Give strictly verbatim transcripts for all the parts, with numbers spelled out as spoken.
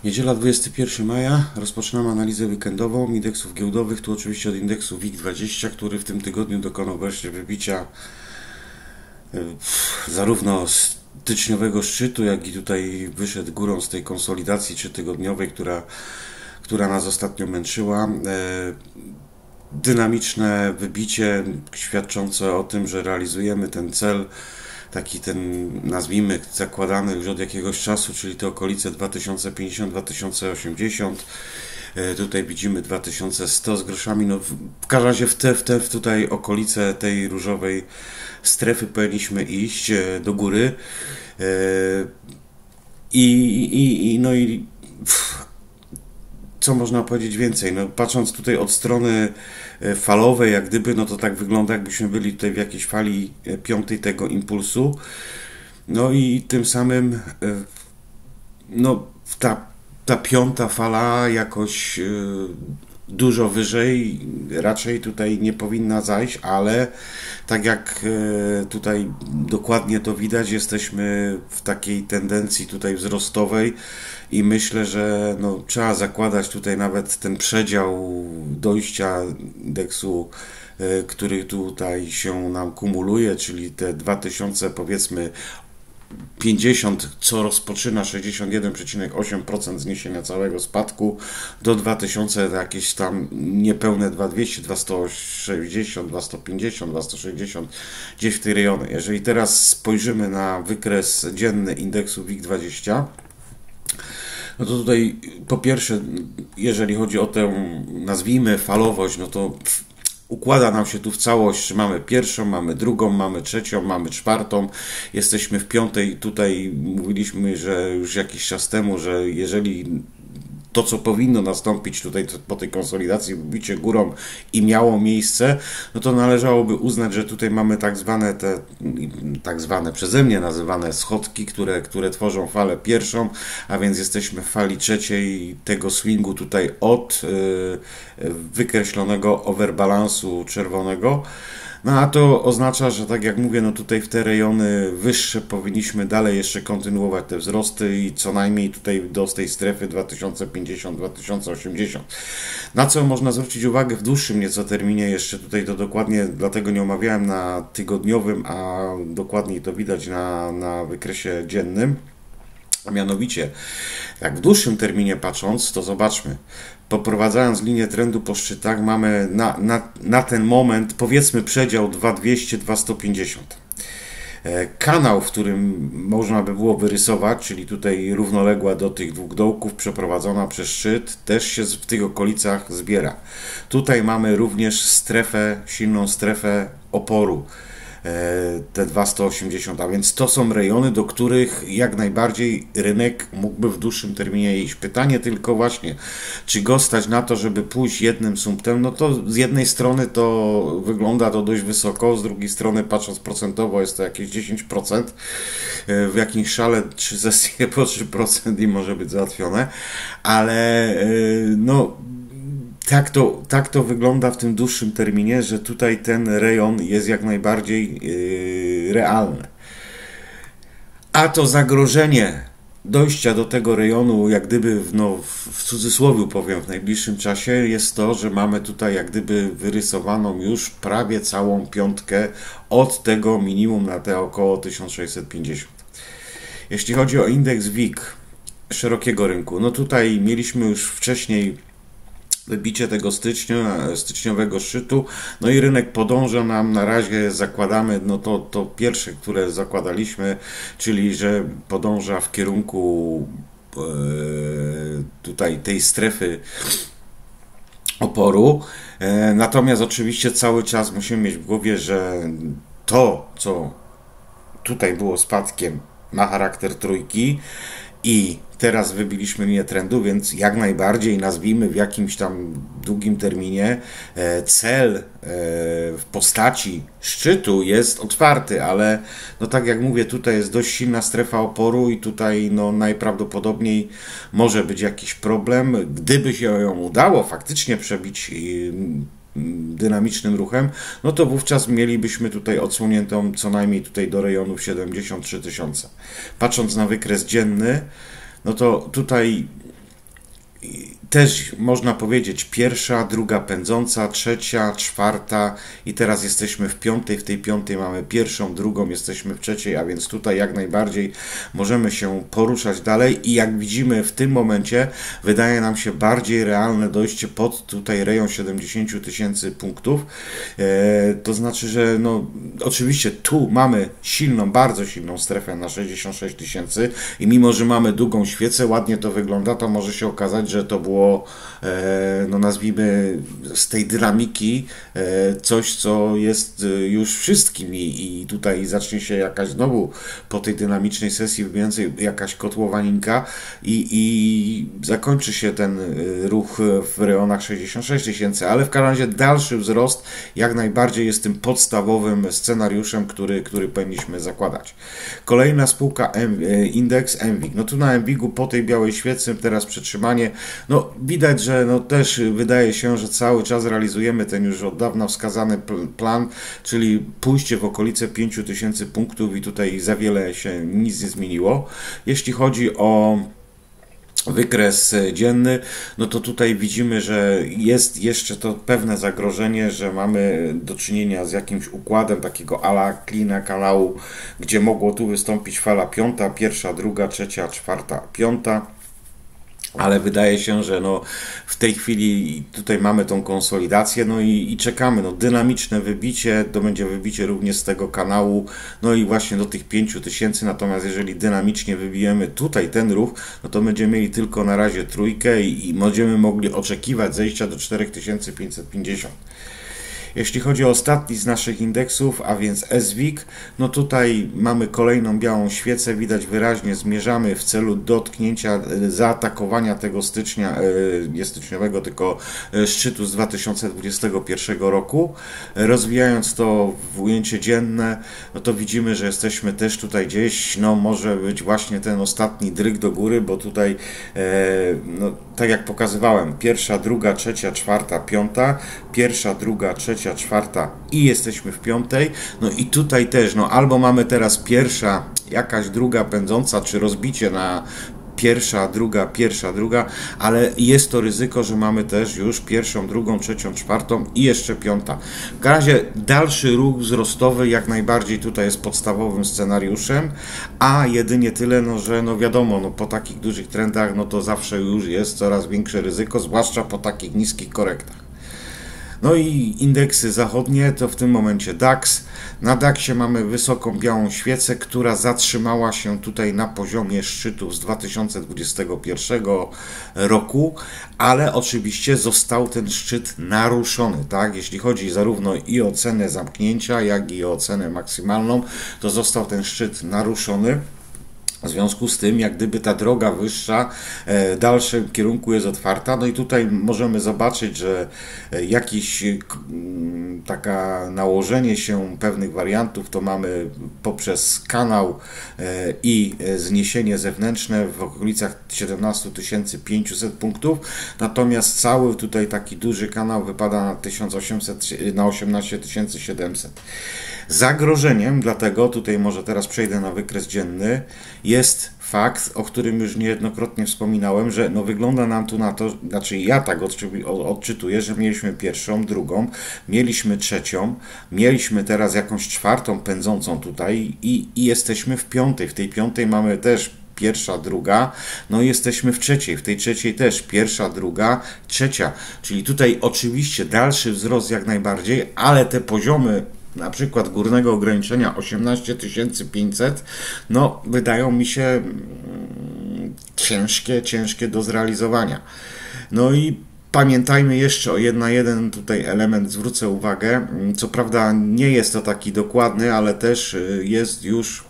Niedziela dwudziestego pierwszego maja, rozpoczynamy analizę weekendową indeksów giełdowych, tu oczywiście od indeksu WIG dwadzieścia, który w tym tygodniu dokonał wreszcie wybicia zarówno styczniowego szczytu, jak i tutaj wyszedł górą z tej konsolidacji trzytygodniowej, która, która nas ostatnio męczyła. Dynamiczne wybicie świadczące o tym, że realizujemy ten cel, taki ten, nazwijmy, zakładany już od jakiegoś czasu, czyli te okolice dwa tysiące pięćdziesiąt do dwa tysiące osiemdziesiąt. Tutaj widzimy dwa tysiące sto z groszami. No, w każdym razie w te, w te w tutaj okolice tej różowej strefy powinniśmy iść do góry. I, i, i no i co można powiedzieć więcej? No, patrząc tutaj od strony falowej, jak gdyby, no to tak wygląda, jakbyśmy byli tutaj w jakiejś fali piątej tego impulsu. No i tym samym no, ta, ta piąta fala jakoś dużo wyżej raczej tutaj nie powinna zajść, ale tak jak tutaj dokładnie to widać, jesteśmy w takiej tendencji tutaj wzrostowej i myślę, że no, trzeba zakładać tutaj nawet ten przedział dojścia indeksu, który tutaj się nam kumuluje, czyli te dwa tysiące powiedzmy pięćdziesiąt, co rozpoczyna sześćdziesiąt jeden przecinek osiem procent zniesienia całego spadku, do dwa tysiące jakieś tam niepewne dwa tysiące dwieście, dwa tysiące sto sześćdziesiąt, dwa tysiące sto pięćdziesiąt, dwa tysiące sto sześćdziesiąt, gdzieś w tej rejony. Jeżeli teraz spojrzymy na wykres dzienny indeksu WIG dwadzieścia, no to tutaj po pierwsze, jeżeli chodzi o tę, nazwijmy, falowość, no to układa nam się tu w całość, mamy pierwszą, mamy drugą, mamy trzecią, mamy czwartą, jesteśmy w piątej. Tutaj mówiliśmy, że już jakiś czas temu, że jeżeli to, co powinno nastąpić tutaj po tej konsolidacji, bicie górą i miało miejsce, no to należałoby uznać, że tutaj mamy tak zwane te, tak zwane przeze mnie nazywane schodki, które, które tworzą falę pierwszą, a więc jesteśmy w fali trzeciej tego swingu tutaj od yy, wykreślonego overbalansu czerwonego. No a to oznacza, że tak jak mówię, no tutaj w te rejony wyższe powinniśmy dalej jeszcze kontynuować te wzrosty i co najmniej tutaj do tej strefy dwa tysiące pięćdziesiąt do dwa tysiące osiemdziesiąt. Na co można zwrócić uwagę w dłuższym nieco terminie, jeszcze tutaj to dokładnie, dlatego nie omawiałem na tygodniowym, a dokładniej to widać na, na wykresie dziennym. A mianowicie, jak w dłuższym terminie patrząc, to zobaczmy, poprowadzając linię trendu po szczytach, mamy na, na, na ten moment, powiedzmy, przedział dwa tysiące dwieście do dwa tysiące sto pięćdziesiąt. Kanał, w którym można by było wyrysować, czyli tutaj równoległa do tych dwóch dołków, przeprowadzona przez szczyt, też się w tych okolicach zbiera. Tutaj mamy również strefę, silną strefę oporu, te dwa tysiące sto osiemdziesiąt, a więc to są rejony, do których jak najbardziej rynek mógłby w dłuższym terminie iść. Pytanie tylko właśnie, czy go stać na to, żeby pójść jednym sumptem? No to z jednej strony to wygląda to dość wysoko, z drugiej strony patrząc procentowo jest to jakieś dziesięć procent, w jakimś szale trzy sesje po trzy procent i może być załatwione, ale no Tak to, tak to wygląda w tym dłuższym terminie, że tutaj ten rejon jest jak najbardziej yy, realny. A to zagrożenie dojścia do tego rejonu, jak gdyby, no, w cudzysłowie powiem, w najbliższym czasie, jest to, że mamy tutaj jak gdyby wyrysowaną już prawie całą piątkę od tego minimum na te około tysiąc sześćset pięćdziesiąt. Jeśli chodzi o indeks WIG szerokiego rynku, no tutaj mieliśmy już wcześniej wybicie tego stycznia, styczniowego szczytu, no i rynek podąża nam, na razie zakładamy, no to, to pierwsze, które zakładaliśmy, czyli że podąża w kierunku e, tutaj tej strefy oporu, e, natomiast oczywiście cały czas musimy mieć w głowie, że to, co tutaj było spadkiem, ma charakter trójki i teraz wybiliśmy linię trendu, więc jak najbardziej nazwijmy w jakimś tam długim terminie cel w postaci szczytu jest otwarty, ale no tak jak mówię, tutaj jest dość silna strefa oporu i tutaj no najprawdopodobniej może być jakiś problem. Gdyby się ją udało faktycznie przebić dynamicznym ruchem, no to wówczas mielibyśmy tutaj odsłoniętą co najmniej tutaj do rejonów siedemdziesiąt trzy tysiące. Patrząc na wykres dzienny, no to tutaj też można powiedzieć pierwsza, druga pędząca, trzecia, czwarta i teraz jesteśmy w piątej, w tej piątej mamy pierwszą, drugą, jesteśmy w trzeciej, a więc tutaj jak najbardziej możemy się poruszać dalej i jak widzimy w tym momencie wydaje nam się bardziej realne dojście pod tutaj rejon siedemdziesiąt tysięcy punktów, e, to znaczy, że no oczywiście tu mamy silną, bardzo silną strefę na sześćdziesiąt sześć tysięcy i mimo, że mamy długą świecę, ładnie to wygląda, to może się okazać, że to było no nazwijmy z tej dynamiki coś, co jest już wszystkim i, i tutaj zacznie się jakaś znowu po tej dynamicznej sesji więcej jakaś kotłowaninka i, i zakończy się ten ruch w rejonach sześćdziesiąt sześć tysięcy, ale w każdym razie dalszy wzrost jak najbardziej jest tym podstawowym scenariuszem, który, który powinniśmy zakładać. Kolejna spółka indeks M WIG. No tu na M WIG-u po tej białej świecy teraz przetrzymanie, no widać, że no też wydaje się, że cały czas realizujemy ten już od dawna wskazany plan, czyli pójście w okolice pięć tysięcy punktów i tutaj za wiele się nic nie zmieniło. Jeśli chodzi o wykres dzienny, no to tutaj widzimy, że jest jeszcze to pewne zagrożenie, że mamy do czynienia z jakimś układem takiego ala klina kanału, gdzie mogło tu wystąpić fala piąta, pierwsza, druga, trzecia, czwarta, piąta. Ale wydaje się, że no w tej chwili tutaj mamy tą konsolidację, no i, i czekamy, no dynamiczne wybicie, to będzie wybicie również z tego kanału, no i właśnie do tych pięciu tysięcy, natomiast jeżeli dynamicznie wybijemy tutaj ten ruch, no to będziemy mieli tylko na razie trójkę i, i będziemy mogli oczekiwać zejścia do cztery tysiące pięćset pięćdziesiąt. Jeśli chodzi o ostatni z naszych indeksów, a więc S WIG, no tutaj mamy kolejną białą świecę, widać wyraźnie, zmierzamy w celu dotknięcia, zaatakowania tego stycznia, nie styczniowego, tylko szczytu z dwa tysiące dwudziestego pierwszego roku. Rozwijając to w ujęcie dzienne, no to widzimy, że jesteśmy też tutaj gdzieś, no może być właśnie ten ostatni dryg do góry, bo tutaj, no tak jak pokazywałem, pierwsza, druga, trzecia, czwarta, piąta, pierwsza, druga, trzecia, czwarta i jesteśmy w piątej, no i tutaj też, no albo mamy teraz pierwsza, jakaś druga pędząca, czy rozbicie na pierwsza, druga, pierwsza, druga, ale jest to ryzyko, że mamy też już pierwszą, drugą, trzecią, czwartą i jeszcze piąta. W razie dalszy ruch wzrostowy jak najbardziej tutaj jest podstawowym scenariuszem, a jedynie tyle, no, że no wiadomo, no, po takich dużych trendach, no to zawsze już jest coraz większe ryzyko, zwłaszcza po takich niskich korektach. No i indeksy zachodnie to w tym momencie DAX. Na daksie mamy wysoką białą świecę, która zatrzymała się tutaj na poziomie szczytów z dwa tysiące dwudziestego pierwszego roku, ale oczywiście został ten szczyt naruszony, tak? Jeśli chodzi zarówno i o cenę zamknięcia, jak i o cenę maksymalną, to został ten szczyt naruszony. W związku z tym, jak gdyby ta droga wyższa w dalszym kierunku jest otwarta, no i tutaj możemy zobaczyć, że jakieś taka nałożenie się pewnych wariantów to mamy poprzez kanał i zniesienie zewnętrzne w okolicach siedemnaście tysięcy pięćset punktów, natomiast cały tutaj taki duży kanał wypada na tysiąc osiemset, na osiemnaście tysięcy siedemset. Zagrożeniem, dlatego tutaj może teraz przejdę na wykres dzienny, jest fakt, o którym już niejednokrotnie wspominałem, że no wygląda nam tu na to, znaczy ja tak odczytuję, że mieliśmy pierwszą, drugą, mieliśmy trzecią, mieliśmy teraz jakąś czwartą pędzącą tutaj i, i jesteśmy w piątej. W tej piątej mamy też pierwsza, druga, no i jesteśmy w trzeciej, w tej trzeciej też pierwsza, druga, trzecia, czyli tutaj oczywiście dalszy wzrost jak najbardziej, ale te poziomy na przykład górnego ograniczenia osiemnaście tysięcy pięćset, no wydają mi się mm, ciężkie, ciężkie do zrealizowania. No i pamiętajmy jeszcze o jeden jeden tutaj element, zwrócę uwagę, co prawda nie jest to taki dokładny, ale też jest już,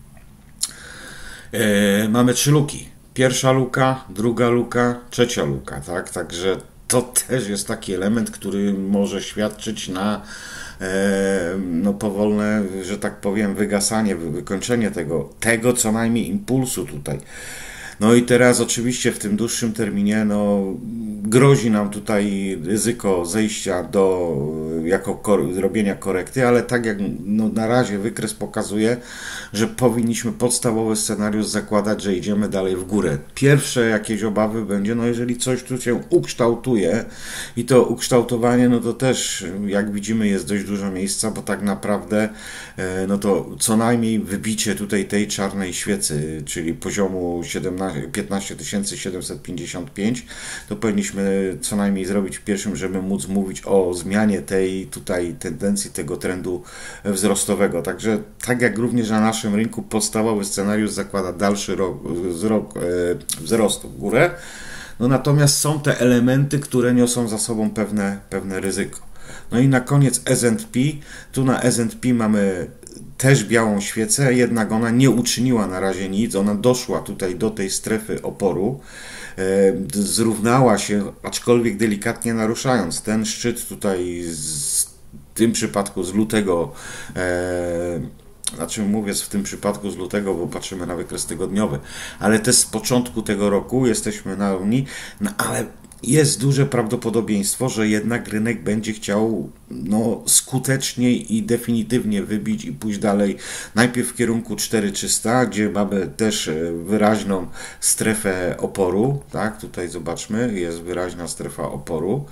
e, mamy trzy luki. Pierwsza luka, druga luka, trzecia luka, tak? Także to też jest taki element, który może świadczyć na no powolne, że tak powiem, wygasanie, wykończenie tego, tego co najmniej impulsu tutaj. No i teraz oczywiście w tym dłuższym terminie, no grozi nam tutaj ryzyko zejścia do jako kor robienia korekty, ale tak jak no, na razie wykres pokazuje, że powinniśmy podstawowy scenariusz zakładać, że idziemy dalej w górę. Pierwsze jakieś obawy będzie, no jeżeli coś tu się ukształtuje i to ukształtowanie, no to też jak widzimy jest dość dużo miejsca, bo tak naprawdę no to co najmniej wybicie tutaj tej czarnej świecy, czyli poziomu piętnaście tysięcy siedemset pięćdziesiąt pięć, to powinniśmy co najmniej zrobić pierwszym, żeby móc mówić o zmianie tej tutaj tendencji, tego trendu wzrostowego. Także tak jak również na naszym rynku podstawowy scenariusz zakłada dalszy rok, rok e, wzrostu w górę, no natomiast są te elementy, które niosą za sobą pewne, pewne ryzyko. No i na koniec S and P. Tu na S and P mamy też białą świecę, jednak ona nie uczyniła na razie nic, ona doszła tutaj do tej strefy oporu, e, zrównała się, aczkolwiek delikatnie naruszając ten szczyt tutaj z, w tym przypadku z lutego, e, znaczy mówię w tym przypadku z lutego, bo patrzymy na wykres tygodniowy, ale też z początku tego roku jesteśmy na Unii, no ale jest duże prawdopodobieństwo, że jednak rynek będzie chciał no, skutecznie i definitywnie wybić i pójść dalej. Najpierw w kierunku cztery tysiące trzysta, gdzie mamy też wyraźną strefę oporu. Tak, tutaj zobaczmy, jest wyraźna strefa oporu.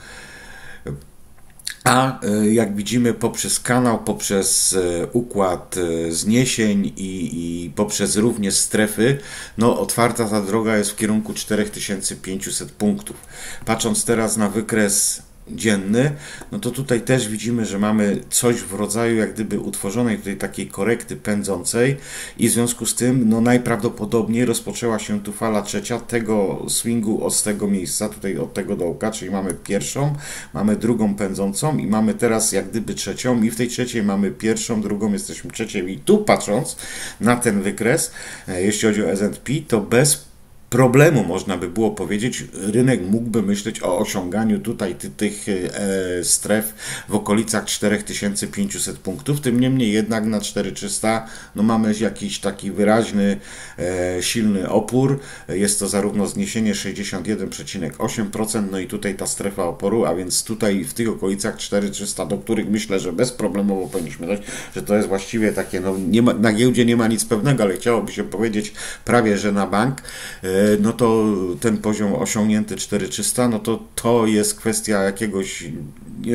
A jak widzimy poprzez kanał, poprzez układ zniesień i, i poprzez również strefy, no otwarta ta droga jest w kierunku cztery tysiące pięćset punktów. Patrząc teraz na wykres dzienny, no to tutaj też widzimy, że mamy coś w rodzaju jak gdyby utworzonej tutaj takiej korekty pędzącej i w związku z tym no najprawdopodobniej rozpoczęła się tu fala trzecia tego swingu od tego miejsca, tutaj od tego dołka, czyli mamy pierwszą, mamy drugą pędzącą i mamy teraz jak gdyby trzecią i w tej trzeciej mamy pierwszą, drugą jesteśmy trzeciej i tu patrząc na ten wykres, jeśli chodzi o S and P, to bez problemu, można by było powiedzieć, rynek mógłby myśleć o osiąganiu tutaj ty, tych e, stref w okolicach cztery tysiące pięćset punktów, tym niemniej jednak na cztery tysiące trzysta no mamy jakiś taki wyraźny, e, silny opór, jest to zarówno zniesienie sześćdziesiąt jeden przecinek osiem procent, no i tutaj ta strefa oporu, a więc tutaj w tych okolicach cztery tysiące trzysta, do których myślę, że bezproblemowo powinniśmy dojść, że to jest właściwie takie, no nie ma, na giełdzie nie ma nic pewnego, ale chciałoby się powiedzieć prawie, że na bank, e, no to ten poziom osiągnięty cztery tysiące trzysta, no to to jest kwestia jakiegoś nie,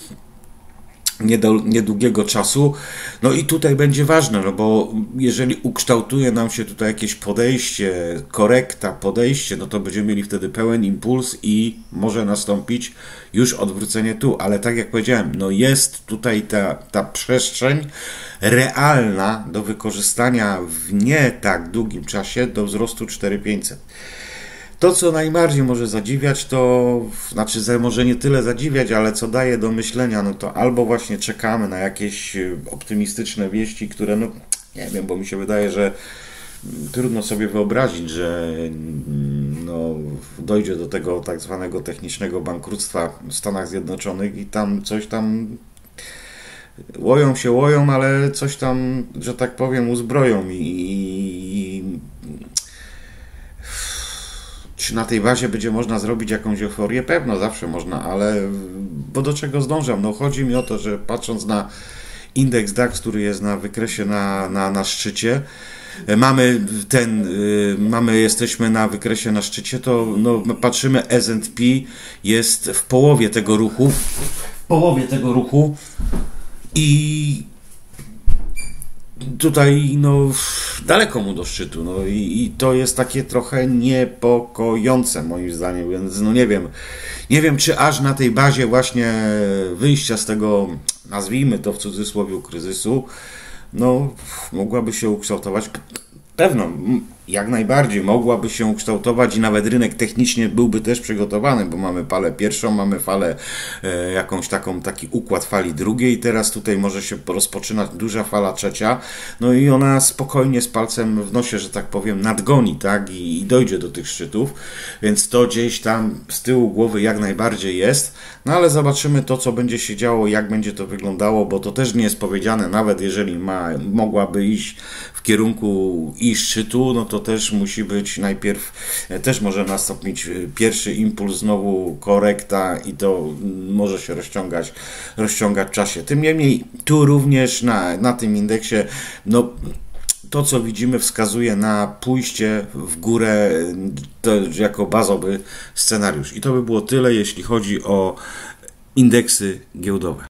niedługiego czasu. No i tutaj będzie ważne, no bo jeżeli ukształtuje nam się tutaj jakieś podejście, korekta, podejście, no to będziemy mieli wtedy pełen impuls i może nastąpić już odwrócenie tu, ale tak jak powiedziałem, no jest tutaj ta, ta przestrzeń realna do wykorzystania w nie tak długim czasie do wzrostu cztery tysiące pięćset. To, co najbardziej może zadziwiać, to znaczy może nie tyle zadziwiać, ale co daje do myślenia, no to albo właśnie czekamy na jakieś optymistyczne wieści, które, no nie wiem, bo mi się wydaje, że trudno sobie wyobrazić, że no, dojdzie do tego tak zwanego technicznego bankructwa w Stanach Zjednoczonych i tam coś tam łoją się, łoją, ale coś tam, że tak powiem, uzbroją i, i czy na tej bazie będzie można zrobić jakąś euforię? Pewno, zawsze można, ale bo do czego zdążam? No chodzi mi o to, że patrząc na indeks DAX, który jest na wykresie na, na, na szczycie, mamy ten, mamy, jesteśmy na wykresie na szczycie, to no, patrzymy, S and P jest w połowie tego ruchu, w połowie tego ruchu i tutaj no daleko mu do szczytu, no i, i to jest takie trochę niepokojące moim zdaniem, więc no nie wiem, nie wiem czy aż na tej bazie właśnie wyjścia z tego, nazwijmy to w cudzysłowie, kryzysu, no mogłaby się ukształtować, pewno, jak najbardziej mogłaby się ukształtować i nawet rynek technicznie byłby też przygotowany, bo mamy falę pierwszą, mamy falę e, jakąś taką, taki układ fali drugiej, teraz tutaj może się rozpoczynać duża fala trzecia, no i ona spokojnie z palcem w nosie, że tak powiem, nadgoni, tak, i, i dojdzie do tych szczytów, więc to gdzieś tam z tyłu głowy jak najbardziej jest, no ale zobaczymy to, co będzie się działo, jak będzie to wyglądało, bo to też nie jest powiedziane, nawet jeżeli ma, mogłaby iść w kierunku i szczytu, no to to też musi być najpierw, też może nastąpić pierwszy impuls, znowu korekta i to może się rozciągać, rozciągać w czasie. Tym niemniej tu również na, na tym indeksie, no to co widzimy wskazuje na pójście w górę, to jako bazowy scenariusz. I to by było tyle, jeśli chodzi o indeksy giełdowe.